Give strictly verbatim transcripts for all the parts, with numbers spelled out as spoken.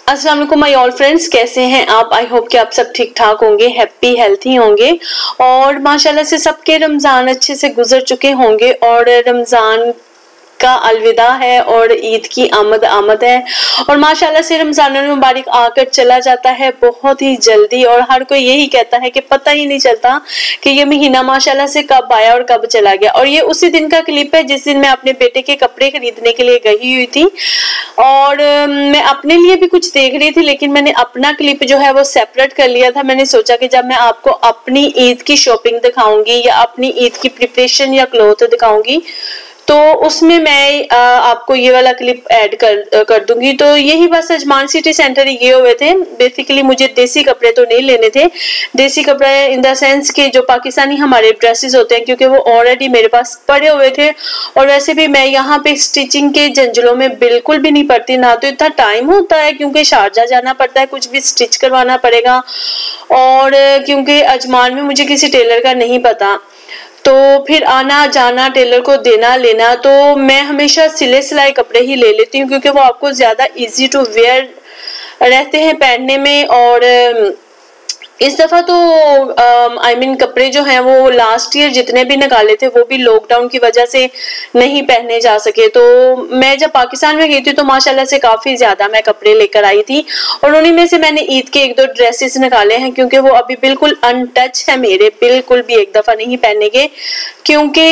अस्सलाम वालेकुम my all friends, कैसे हैं आप। आई होप कि आप सब ठीक ठाक होंगे, हैप्पी हेल्थी होंगे और माशाल्लाह से सबके रमज़ान अच्छे से गुजर चुके होंगे और रमज़ान का अलविदा है और ईद की आमद आमद है और माशाल्लाह से रमज़ान मुबारक आकर चला जाता है बहुत ही जल्दी और हर कोई यही कहता है कि पता ही नहीं चलता कि ये महीना माशाल्लाह से कब आया और कब चला गया। और ये उसी दिन का क्लिप है जिस दिन मैं अपने बेटे के कपड़े खरीदने के लिए गई हुई थी और मैं अपने लिए भी कुछ देख रही थी, लेकिन मैंने अपना क्लिप जो है वो सेपरेट कर लिया था। मैंने सोचा कि जब मैं आपको अपनी ईद की शॉपिंग दिखाऊंगी या अपनी ईद की प्रिपरेशन या क्लॉथ दिखाऊंगी तो उसमें मैं आ, आपको ये वाला क्लिप ऐड कर कर दूंगी। तो यही बस अजमान सिटी सेंटर ये हुए थे। बेसिकली मुझे देसी कपड़े तो नहीं लेने थे, देसी कपड़े इन द सेंस के जो पाकिस्तानी हमारे ड्रेसेस होते हैं, क्योंकि वो ऑलरेडी मेरे पास पड़े हुए थे और वैसे भी मैं यहाँ पे स्टिचिंग के जंजलों में बिल्कुल भी नहीं पड़ती, ना तो इतना टाइम होता है क्योंकि शारजा जाना पड़ता है, कुछ भी स्टिच करवाना पड़ेगा और क्योंकि अजमान में मुझे किसी टेलर का नहीं पता, तो फिर आना जाना टेलर को देना लेना, तो मैं हमेशा सिले सिलाई कपड़े ही ले लेती हूँ क्योंकि वो आपको ज़्यादा इजी टू वेयर रहते हैं पहनने में। और इस दफ़ा तो आई मीन कपड़े जो हैं वो लास्ट ईयर जितने भी निकाले थे वो भी लॉकडाउन की वजह से नहीं पहने जा सके। तो मैं जब पाकिस्तान में गई थी तो माशाल्लाह से काफ़ी ज़्यादा मैं कपड़े लेकर आई थी और उन्हीं में से मैंने ईद के एक दो ड्रेसेस निकाले हैं क्योंकि वो अभी बिल्कुल अनटच है मेरे, बिल्कुल भी एक दफ़ा नहीं पहने के, क्योंकि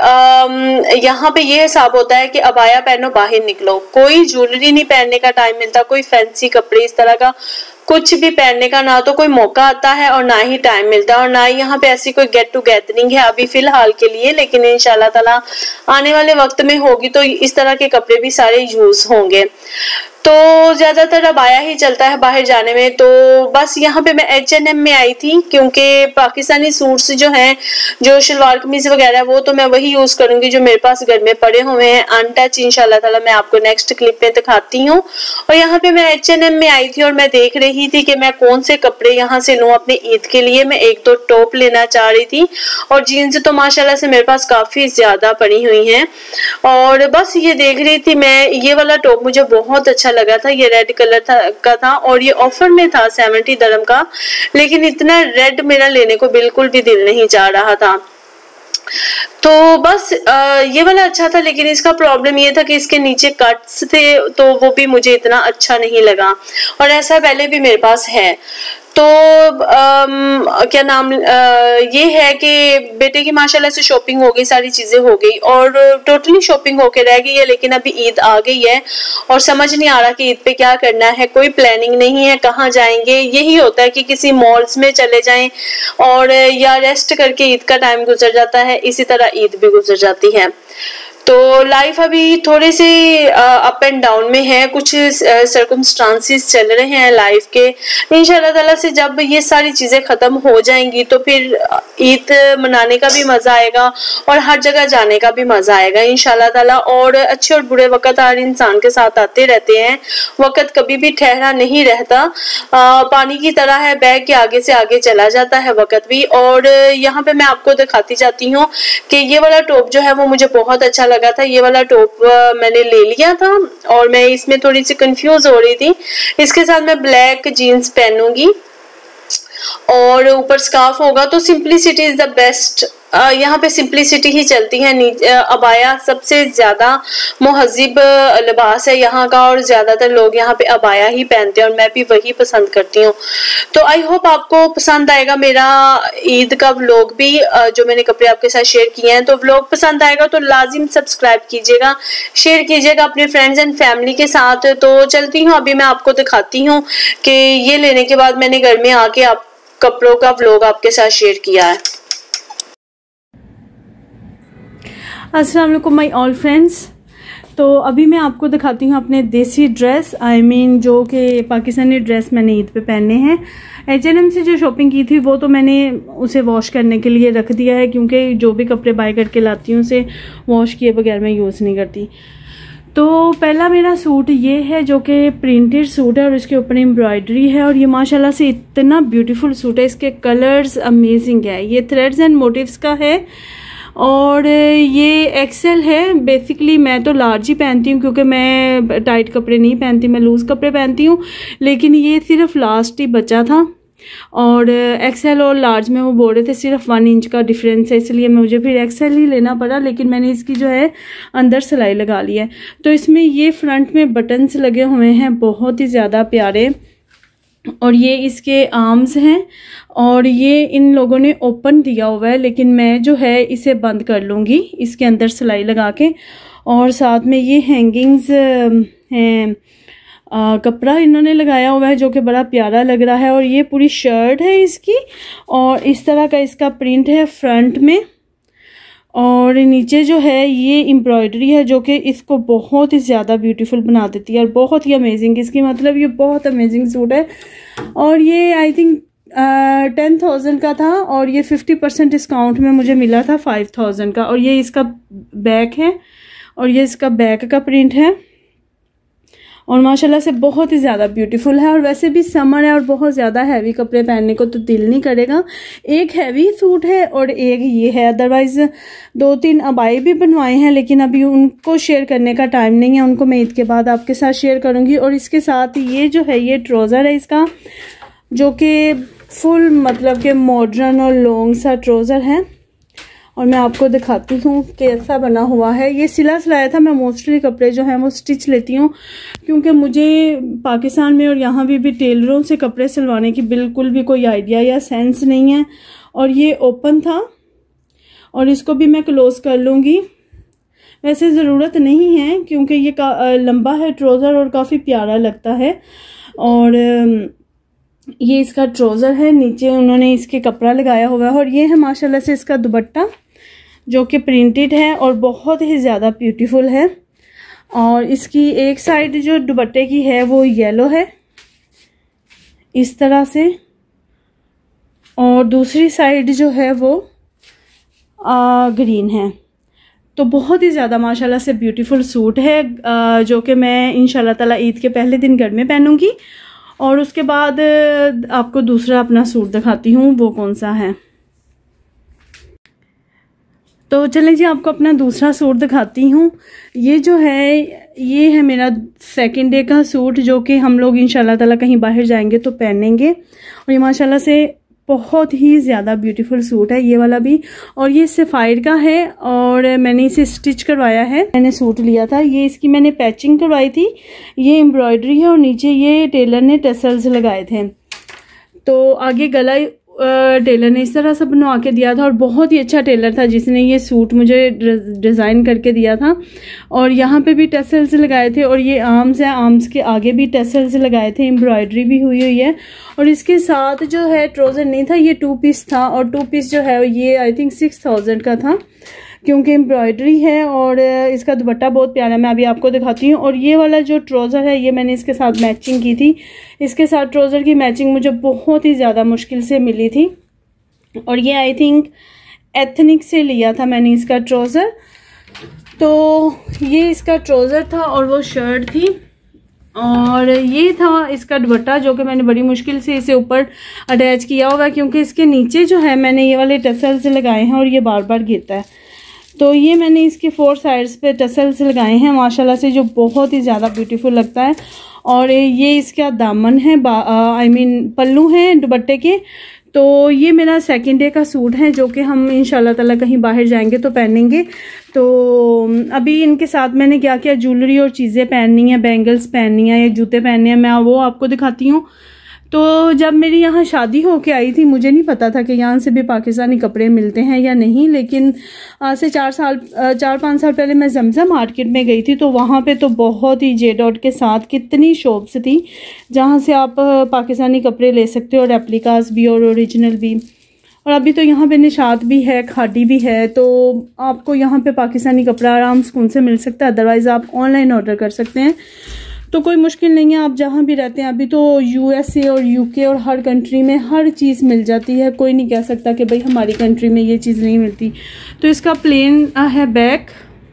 यहाँ पे ये हिसाब होता है कि अबाया पहनो बाहर निकलो, कोई ज्वेलरी नहीं पहनने का टाइम मिलता, कोई फैंसी कपड़े इस तरह का कुछ भी पहनने का ना तो कोई मौका आता है और ना ही टाइम मिलता है और ना ही यहाँ पे ऐसी कोई गेट टू गैदरिंग है अभी फिलहाल के लिए, लेकिन इंशाल्लाह ताला आने वाले वक्त में होगी तो इस तरह के कपड़े भी सारे यूज होंगे। तो ज़्यादातर अब आया ही चलता है बाहर जाने में। तो बस यहाँ पे मैं एच एन एम में आई थी क्योंकि पाकिस्तानी सूट्स जो हैं, जो शलवार कमीज वगैरह, वो तो मैं वही यूज़ करूँगी जो मेरे पास घर में पड़े हुए हैं अनटच। इंशाल्लाह ताला मैं आपको नेक्स्ट क्लिप में दिखाती हूँ। और यहाँ पे मैं एच एन एम में आई थी और मैं देख रही थी कि मैं कौन से कपड़े यहाँ से लूँ अपने ईद के लिए। मैं एक दो टॉप लेना चाह रही थी और जीन्स तो माशाल्लाह से मेरे पास काफ़ी ज़्यादा पड़ी हुई हैं और बस ये देख रही थी मैं। ये वाला टॉप मुझे बहुत अच्छा लगा था, ये रेड कलर था का था और ये ऑफर में था सेवेंटी दरम का, लेकिन इतना रेड मेरा लेने को बिल्कुल भी दिल नहीं चाह रहा था। तो बस आ, ये वाला अच्छा था, लेकिन इसका प्रॉब्लम ये था कि इसके नीचे कट्स थे तो वो भी मुझे इतना अच्छा नहीं लगा और ऐसा पहले भी मेरे पास है। तो आम, क्या नाम आ, ये है कि बेटे की माशाल्लाह से शॉपिंग हो गई, सारी चीज़ें हो गई और टोटली शॉपिंग होके रह गई है, लेकिन अभी ईद आ गई है और समझ नहीं आ रहा कि ईद पे क्या करना है, कोई प्लानिंग नहीं है कहाँ जाएंगे। यही होता है कि किसी मॉल्स में चले जाएं और या रेस्ट करके ईद का टाइम गुजर जाता है, इसी तरह ईद भी गुजर जाती है। तो लाइफ अभी थोड़े से अप एंड डाउन में है, कुछ सर्कमस्टांसिस चल रहे हैं लाइफ के। इंशाल्लाह ताला से जब ये सारी चीज़ें ख़त्म हो जाएंगी तो फिर ईद मनाने का भी मज़ा आएगा और हर जगह जाने का भी मज़ा आएगा इंशाल्लाह ताला। और अच्छे और बुरे वक़्त हर इंसान के साथ आते रहते हैं, वक़्त कभी भी ठहरा नहीं रहता, आ, पानी की तरह है, बह के आगे से आगे चला जाता है वक़्त भी। और यहाँ पे मैं आपको दिखाती जाती हूँ कि ये वाला टॉप जो है वो मुझे बहुत अच्छा लगा था। ये वाला टॉप मैंने ले लिया था और मैं इसमें थोड़ी सी कंफ्यूज हो रही थी। इसके साथ मैं ब्लैक जीन्स पहनूंगी और ऊपर स्कार्फ होगा, तो सिंपलिसिटी इज द बेस्ट। यहाँ पे सिंपलिसिटी ही चलती है। अबाया सबसे ज़्यादा महज़िब लिबास है यहाँ का और ज़्यादातर लोग यहाँ पे अबाया ही पहनते हैं और मैं भी वही पसंद करती हूँ। तो आई होप आपको पसंद आएगा मेरा ईद का व्लॉग भी, जो मैंने कपड़े आपके साथ शेयर किए हैं। तो व्लॉग पसंद आएगा तो लाजिम सब्सक्राइब कीजिएगा, शेयर कीजिएगा अपने फ्रेंड्स एंड फैमिली के साथ। तो चलती हूँ, अभी मैं आपको दिखाती हूँ कि ये लेने के बाद मैंने घर में आके आप कपड़ों का व्लॉग आपके साथ शेयर किया है। अस्सलाम वालेकुम माय ऑल फ्रेंड्स। तो अभी मैं आपको दिखाती हूँ अपने देसी dress, I I mean mean, जो कि पाकिस्तानी ड्रेस मैंने ईद पे पहने हैं। एच एन एम से जो शॉपिंग की थी वो तो मैंने उसे वॉश करने के लिए रख दिया है क्योंकि जो भी कपड़े बाय करके लाती हूँ उसे वॉश किए बगैर मैं यूज़ नहीं करती। तो पहला मेरा सूट ये है जो कि प्रिंटेड सूट है और इसके ऊपर एम्ब्रॉयडरी है और ये माशाल्लाह से इतना ब्यूटीफुल सूट है, इसके कलर्स अमेजिंग है। ये थ्रेड्स एंड मोटिव्स का है और ये एक्सेल है। बेसिकली मैं तो लार्ज ही पहनती हूँ क्योंकि मैं टाइट कपड़े नहीं पहनती, मैं लूज़ कपड़े पहनती हूँ, लेकिन ये सिर्फ लास्ट ही बचा था और एक्सेल और लार्ज में वो बोल रहे थे सिर्फ वन इंच का डिफरेंस है, इसलिए मुझे फिर एक्सेल ही लेना पड़ा। लेकिन मैंने इसकी जो है अंदर सिलाई लगा ली है। तो इसमें ये फ्रंट में बटन्स लगे हुए हैं बहुत ही ज़्यादा प्यारे, और ये इसके आर्म्स हैं और ये इन लोगों ने ओपन दिया हुआ है, लेकिन मैं जो है इसे बंद कर लूँगी इसके अंदर सिलाई लगा के। और साथ में ये हैंगिंग्स हैं, कपड़ा इन्होंने लगाया हुआ है जो कि बड़ा प्यारा लग रहा है। और ये पूरी शर्ट है इसकी और इस तरह का इसका प्रिंट है फ्रंट में, और नीचे जो है ये एम्ब्रॉयडरी है जो कि इसको बहुत ही ज़्यादा ब्यूटीफुल बना देती है और बहुत ही अमेजिंग। इसकी मतलब ये बहुत अमेजिंग सूट है। और ये आई थिंक टेन थाउजेंड का था और ये फिफ्टी परसेंट डिस्काउंट में मुझे मिला था फाइव थाउजेंड का। और ये इसका बैक है और ये इसका बैक का प्रिंट है और माशाल्लाह से बहुत ही ज़्यादा ब्यूटीफुल है। और वैसे भी समर है और बहुत ज़्यादा हैवी कपड़े पहनने को तो दिल नहीं करेगा। एक हैवी सूट है और एक ये है। अदरवाइज़ दो तीन अबाई भी बनवाए हैं, लेकिन अभी उनको शेयर करने का टाइम नहीं है, उनको मैं ईद के बाद आपके साथ शेयर करूँगी। और इसके साथ ये जो है ये ट्राउज़र है इसका, जो कि फुल मतलब कि मॉडर्न और लॉन्ग सा ट्राउज़र है। और मैं आपको दिखाती हूँ कैसा बना हुआ है। ये सिला सिलाया था। मैं मोस्टली कपड़े जो हैं वो स्टिच लेती हूँ क्योंकि मुझे पाकिस्तान में और यहाँ भी, भी टेलरों से कपड़े सिलवाने की बिल्कुल भी कोई आइडिया या सेंस नहीं है। और ये ओपन था और इसको भी मैं क्लोज कर लूँगी। वैसे ज़रूरत नहीं है क्योंकि ये लंबा है ट्राउज़र और काफ़ी प्यारा लगता है। और ये इसका ट्राउज़र है, नीचे उन्होंने इसके कपड़ा लगाया हुआ है। और ये है माशाल्लाह से इसका दुपट्टा जो कि प्रिंटेड है और बहुत ही ज़्यादा ब्यूटीफुल है। और इसकी एक साइड जो दुपट्टे की है वो येलो है इस तरह से, और दूसरी साइड जो है वो आ, ग्रीन है। तो बहुत ही ज़्यादा माशाल्लाह से ब्यूटीफुल सूट है आ, जो कि मैं इंशाल्लाह ताला ईद के पहले दिन घर में पहनूंगी। और उसके बाद आपको दूसरा अपना सूट दिखाती हूँ वो कौन सा है। तो चलें जी, आपको अपना दूसरा सूट दिखाती हूँ। ये जो है ये है मेरा सेकंड डे का सूट जो कि हम लोग इंशाल्लाह ताला कहीं बाहर जाएंगे तो पहनेंगे। और ये माशाल्लाह से बहुत ही ज़्यादा ब्यूटीफुल सूट है ये वाला भी। और ये सफ़ायर का है और मैंने इसे स्टिच करवाया है। मैंने सूट लिया था, ये इसकी मैंने पैचिंग करवाई थी। ये एम्ब्रॉयडरी है और नीचे ये टेलर ने टसल्स लगाए थे। तो आगे गला टेलर ने इस तरह से बनवा के दिया था और बहुत ही अच्छा टेलर था जिसने ये सूट मुझे डिज़ाइन करके दिया था। और यहाँ पे भी टसल्स लगाए थे और ये आर्म्स है, आर्म्स के आगे भी टसल्स लगाए थे, एम्ब्रॉयडरी भी हुई हुई है। और इसके साथ जो है ट्राउज़र नहीं था, ये टू पीस था। और टू पीस जो है ये आई थिंक सिक्स थाउजेंड का था क्योंकि एम्ब्रॉयडरी है और इसका दुपट्टा बहुत प्यारा, मैं अभी आपको दिखाती हूँ। और ये वाला जो ट्राउज़र है ये मैंने इसके साथ मैचिंग की थी। इसके साथ ट्राउज़र की मैचिंग मुझे बहुत ही ज़्यादा मुश्किल से मिली थी और ये आई थिंक एथनिक से लिया था मैंने इसका ट्राउज़र। तो ये इसका ट्राउज़र था और वो शर्ट थी और ये था इसका दुपट्टा जो कि मैंने बड़ी मुश्किल से इसे ऊपर अटैच किया होगा क्योंकि इसके नीचे जो है मैंने ये वाले टसल्स लगाए हैं और ये बार बार गिरता है। तो ये मैंने इसके फोर साइड्स पे टसल्स लगाए हैं माशाल्लाह से, जो बहुत ही ज़्यादा ब्यूटीफुल लगता है। और ये इसका दामन है, आई मीन पल्लू हैं दुपट्टे के। तो ये मेरा सेकंड डे का सूट है जो कि हम इंशाल्लाह ताला कहीं बाहर जाएंगे तो पहनेंगे। तो अभी इनके साथ मैंने क्या किया, ज्वेलरी और चीज़ें पहननी है, बैंगल्स पहननी है या जूते पहनने हैं, मैं वो आपको दिखाती हूँ। तो जब मेरी यहाँ शादी होके आई थी मुझे नहीं पता था कि यहाँ से भी पाकिस्तानी कपड़े मिलते हैं या नहीं, लेकिन आज से चार साल चार पाँच साल पहले मैं जमजम मार्केट में गई थी तो वहाँ पे तो बहुत ही जे डॉट के साथ कितनी शॉप्स थी जहाँ से आप पाकिस्तानी कपड़े ले सकते हो, रेप्लिकास भी और ओरिजिनल भी। और अभी तो यहाँ पे निशात भी है, खादी भी है, तो आपको यहाँ पे पाकिस्तानी कपड़ा आराम सुकून से मिल सकता है। अदरवाइज़ आप ऑनलाइन ऑर्डर कर सकते हैं, तो कोई मुश्किल नहीं है। आप जहाँ भी रहते हैं, अभी तो यूएसए और यूके और हर कंट्री में हर चीज़ मिल जाती है, कोई नहीं कह सकता कि भाई हमारी कंट्री में ये चीज़ नहीं मिलती। तो इसका प्लेन है बैक,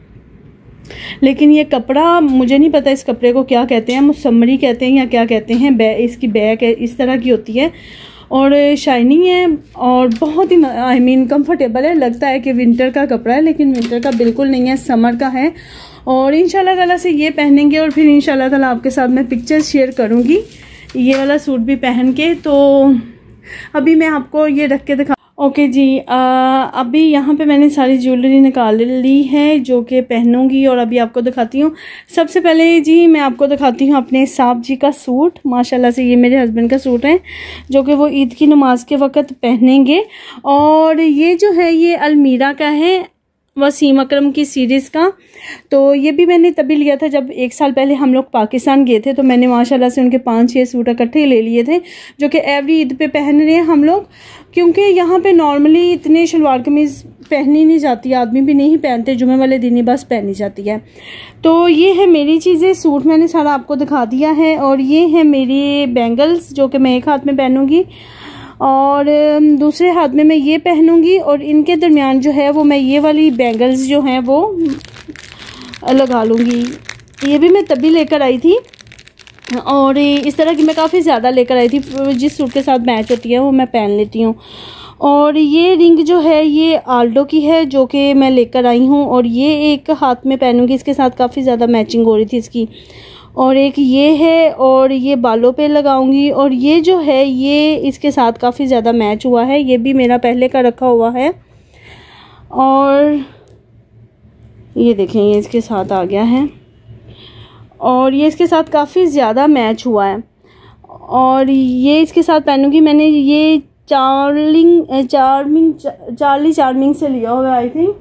लेकिन ये कपड़ा मुझे नहीं पता इस कपड़े को क्या कहते हैं, मुसम्मरी कहते हैं या क्या कहते हैं। बै, इसकी बैक है इस तरह की होती है और शाइनिंग है और बहुत ही आई मीन कंफर्टेबल है। लगता है कि विंटर का कपड़ा है, लेकिन विंटर का बिल्कुल नहीं है, समर का है। और इंशाल्लाह ताला से ये पहनेंगे और फिर इंशाल्लाह ताला आपके साथ मैं पिक्चर्स शेयर करूँगी ये वाला सूट भी पहन के। तो अभी मैं आपको ये रख के दिखा ओके okay जी। आ, अभी यहाँ पे मैंने सारी ज्वेलरी निकाल ली है जो कि पहनूंगी और अभी आपको दिखाती हूँ। सबसे पहले जी मैं आपको दिखाती हूँ अपने साहब जी का सूट। माशाल्लाह से ये मेरे हस्बैंड का सूट है जो कि वो ईद की नमाज के वक़्त पहनेंगे। और ये जो है ये अलमीरा का है, वसीम अकरम की सीरीज़ का। तो ये भी मैंने तभी लिया था जब एक साल पहले हम लोग पाकिस्तान गए थे, तो मैंने माशाल्लाह से उनके पाँच छः सूट इकट्ठे ले लिए थे जो कि एवरी ईद पे पहन रहे हैं हम लोग, क्योंकि यहाँ पे नॉर्मली इतने शलवार कमीज़ पहनी नहीं जाती, आदमी भी नहीं पहनते, जुमे वाले दिन ही बस पहनी जाती है। तो ये है मेरी चीज़ें, सूट मैंने सारा आपको दिखा दिया है। और ये है मेरी बैंगल्स जो कि मैं एक हाथ में पहनूंगी और दूसरे हाथ में मैं ये पहनूंगी, और इनके दरमियान जो है वो मैं ये वाली बैंगल्स जो हैं वो लगा लूँगी। ये भी मैं तभी लेकर आई थी और इस तरह की मैं काफ़ी ज़्यादा लेकर आई थी, जिस सूट के साथ मैच होती है वो मैं पहन लेती हूँ। और ये रिंग जो है ये आल्डो की है जो कि मैं लेकर आई हूँ, और ये एक हाथ में पहनूंगी, इसके साथ काफ़ी ज़्यादा मैचिंग हो रही थी इसकी। और एक ये है और ये बालों पे लगाऊंगी, और ये जो है ये इसके साथ काफ़ी ज़्यादा मैच हुआ है, ये भी मेरा पहले का रखा हुआ है। और ये देखें ये इसके साथ आ गया है और ये इसके साथ काफ़ी ज़्यादा मैच हुआ है। और ये इसके साथ पहनूंगी, मैंने ये चार्लिंग चार्मिंग चार्ली चार्मिंग से लिया हुआ आई थिंक।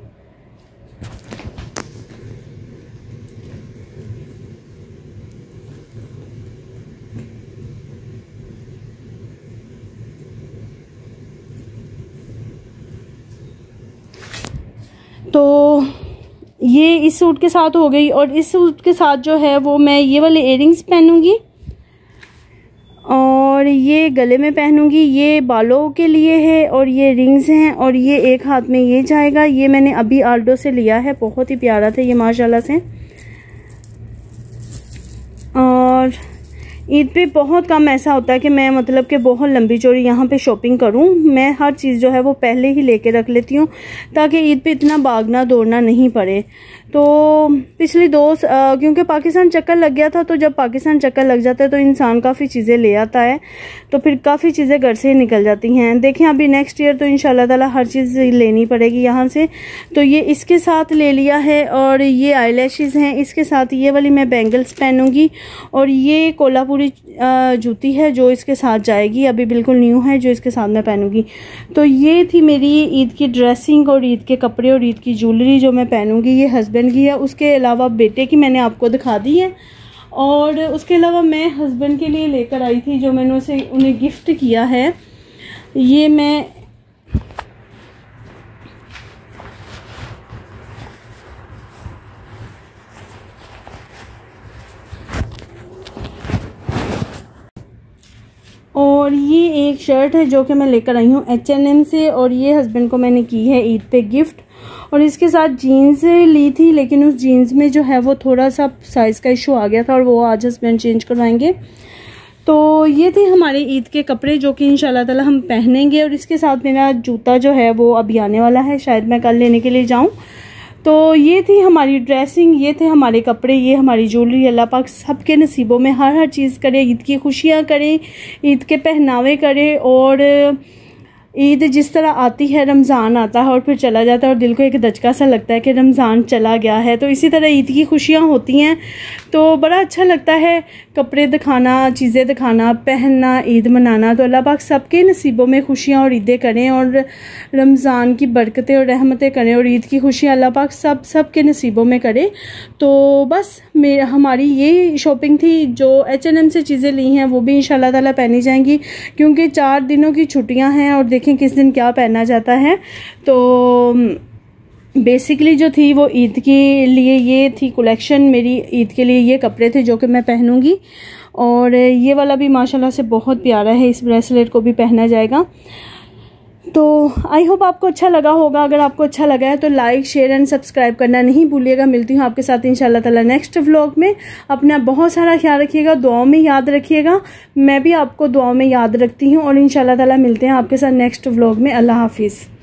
तो ये इस सूट के साथ हो गई, और इस सूट के साथ जो है वो मैं ये वाले इयररिंग्स पहनूंगी और ये गले में पहनूंगी, ये बालों के लिए है और ये रिंग्स हैं, और ये एक हाथ में ये जाएगा। ये मैंने अभी आल्डो से लिया है, बहुत ही प्यारा था ये माशाल्लाह से। और ईद पे बहुत कम ऐसा होता है कि मैं मतलब कि बहुत लंबी चौड़ी यहाँ पे शॉपिंग करूँ। मैं हर चीज़ जो है वो पहले ही लेके रख लेती हूँ ताकि ईद पे इतना भागना दौड़ना नहीं पड़े। तो पिछली दो आ, क्योंकि पाकिस्तान चक्कर लग गया था, तो जब पाकिस्तान चक्कर लग जाता है तो इंसान काफ़ी चीज़ें ले आता है, तो फिर काफ़ी चीज़ें घर से ही निकल जाती हैं। देखें अभी नेक्स्ट ईयर तो इंशाल्लाह ताला हर चीज़ लेनी पड़ेगी यहाँ से। तो ये इसके साथ ले लिया है, और ये आई लैशेज़ हैं, इसके साथ ये वाली मैं बैंगल्स पहनूँगी, और ये कोल्हापुरी जूती है जो इसके साथ जाएगी, अभी बिल्कुल न्यू है जो इसके साथ मैं पहनूँगी। तो ये थी मेरी ईद की ड्रेसिंग और ईद के कपड़े और ईद की ज्वेलरी जो मैं पहनूँगी। ये हस्बैंड की है, उसके अलावा बेटे की मैंने आपको दिखा दी है, और उसके अलावा मैं हस्बैंड के लिए लेकर आई थी जो मैंने उसे उन्हें गिफ्ट किया है। ये मैं और ये एक शर्ट है जो कि मैं लेकर आई हूँ एच एन एम से, और ये हस्बैंड को मैंने की है ईद पे गिफ्ट। और इसके साथ जीन्स ली थी, लेकिन उस जीन्स में जो है वो थोड़ा सा साइज़ का इशू आ गया था, और वो आज हस्बैंड चेंज करवाएंगे। तो ये थे हमारे ईद के कपड़े जो कि इंशाल्लाह ताला हम पहनेंगे। और इसके साथ मेरा जूता जो है वो अभी आने वाला है, शायद मैं कल लेने के लिए जाऊँ। तो ये थी हमारी ड्रेसिंग, ये थे हमारे कपड़े, ये हमारी ज्वेलरी। अल्लाह पाक सबके नसीबों में हर हर चीज़ करे, ईद की खुशियाँ करे, ईद के पहनावे करे। और ईद जिस तरह आती है, रमज़ान आता है और फिर चला जाता है और दिल को एक दचका सा लगता है कि रमज़ान चला गया है, तो इसी तरह ईद की खुशियाँ होती हैं। तो बड़ा अच्छा लगता है कपड़े दिखाना, चीज़ें दिखाना, पहनना, ईद मनाना। तो अल्लाह पाक सबके नसीबों में खुशियाँ और ईदें करें और रमज़ान की बरकतें और रहमतें करें, और ईद की खुशियाँ अल्लाह पाक सब सब के नसीबों में करे। तो बस मेरा हमारी ये शॉपिंग थी। जो एच एन एम से चीज़ें ली हैं वो भी इंशाल्लाह ताला पहनी जाएंगी, क्योंकि चार दिनों की छुट्टियाँ हैं और देखें किस दिन क्या पहना जाता है। तो बेसिकली जो थी वो ईद के लिए ये थी कलेक्शन, मेरी ईद के लिए ये कपड़े थे जो कि मैं पहनूंगी। और ये वाला भी माशाल्लाह से बहुत प्यारा है, इस ब्रेसलेट को भी पहना जाएगा। तो आई होप आपको अच्छा लगा होगा। अगर आपको अच्छा लगा है तो लाइक शेयर एंड सब्सक्राइब करना नहीं भूलिएगा। मिलती हूँ आपके साथ इंशाल्लाह ताला नेक्स्ट व्लॉग में। अपना बहुत सारा ख्याल रखिएगा, दुआओं में याद रखिएगा। मैं भी आपको दुआओं में याद रखती हूँ और इंशाल्लाह ताला मिलते हैं आपके साथ नेक्स्ट व्लॉग में। अल्लाह हाफिज़।